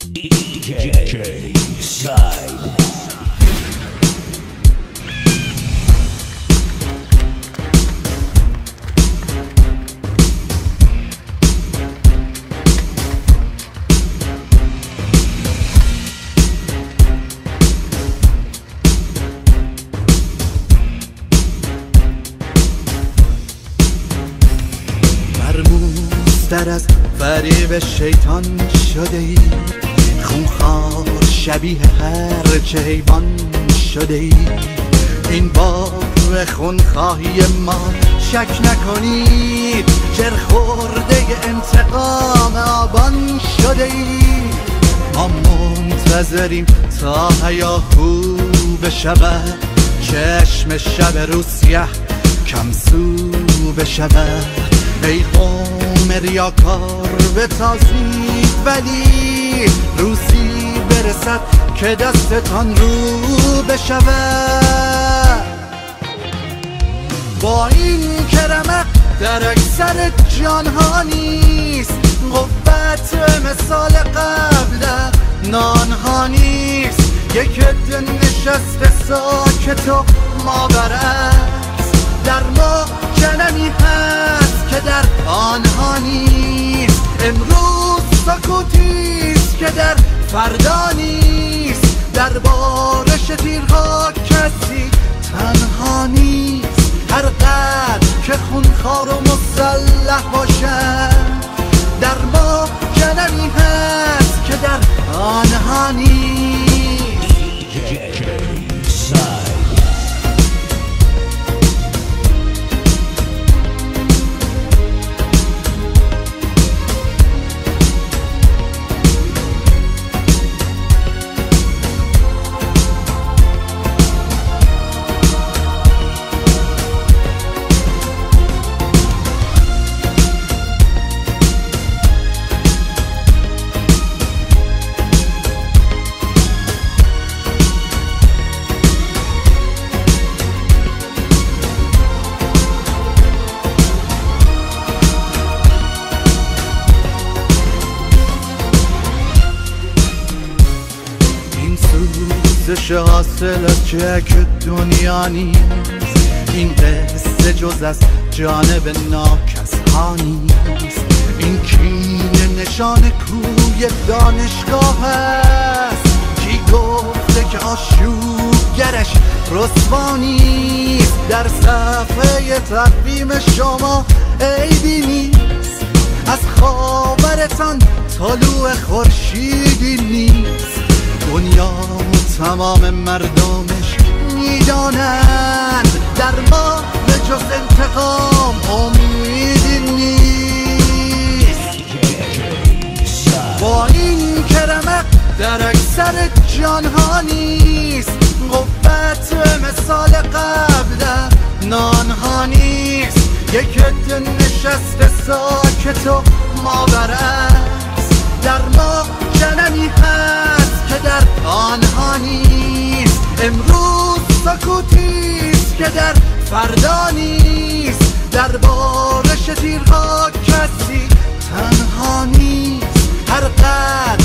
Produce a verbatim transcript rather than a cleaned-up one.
دی جی ساید. در از فریب شیطان شده ای، خونخوار شبیه هر چه حیوان شده ای. این بار خونخواهی ما شک نکنید، جر خورده انتقام آبان شده ای. ما منتظریم تا هیاهو بشود، چشم شب روسیه کم سو بشود. ای قوم ریاکار بتازید، ولی روزی برسد که دستتان رو بشود. با این که رمق در اکثر جانها نیست، قوت مثال قبل نانها نیست. یک عده نشسته ساکت و ما برعکس، در ما جنمی هست که در آنها نیست. امروز سکوتیست که در فردا نیست، در بارش تیرها کسی تنها نیست. هر قدر که خونخوار و مسلح باشد، در ما جنمی هست که در آنها نیست. سوزش حاصل از چک دنیا نیست، این قصه جز از جانب ناکس ها نیست. این کینه نشان کوی دانشگاه است، کی گفته که آشوبگرش رسوا نیست. در صفحه تقویم شما عیبی نیست، از خاورتان طلوع خورشیدی نیست. دنیا و تمام مردمش میدانند، در ما به جز انتقام امیدی نیست. با این که رمق در اکثر جانها نیست، قوت مثال قبل نانها نیست. یک عده نشسته ساکت و ما برعکس، در ما جنمی هست که در آنها نیست. امروز سکوتیست که در فردا نیست، در بارش تیرها کسی تنها نیست. هر قدر